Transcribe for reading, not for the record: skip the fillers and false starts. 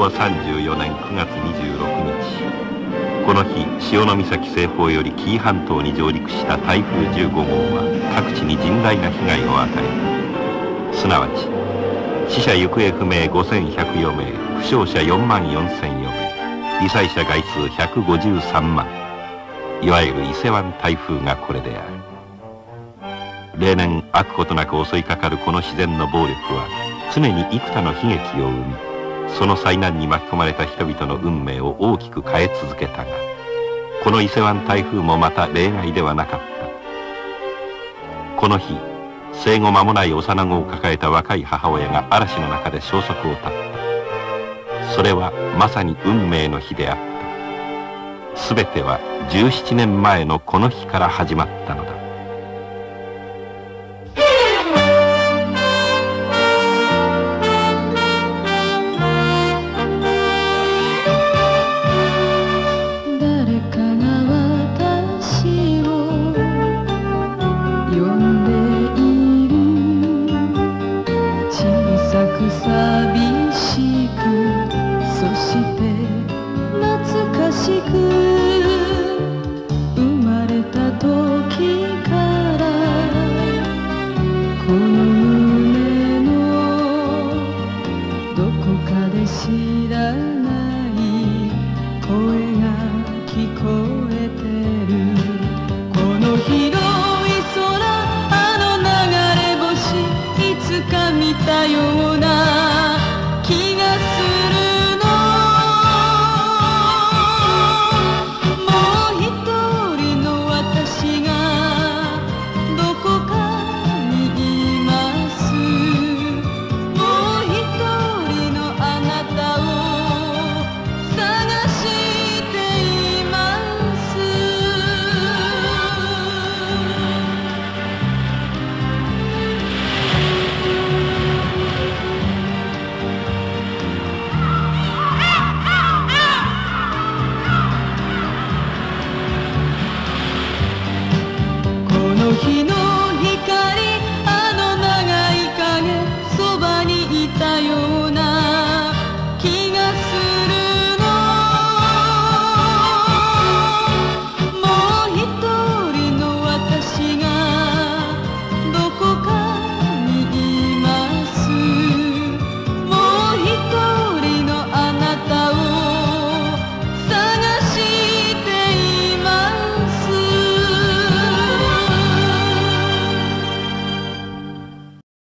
和34年9月26日、この日潮岬西方より紀伊半島に上陸した台風15号は各地に甚大な被害を与え、すなわち死者行方不明5104名、負傷者4万4004名、罹災者概数153万、いわゆる伊勢湾台風がこれである。例年飽くことなく襲いかかるこの自然の暴力は常に幾多の悲劇を生み、その災難に巻き込まれた人々の運命を大きく変え続けたが、この伊勢湾台風もまた例外ではなかった。この日、生後間もない幼子を抱えた若い母親が嵐の中で消息を絶った。それはまさに運命の日であった。すべては17年前のこの日から始まったのだ。 どこか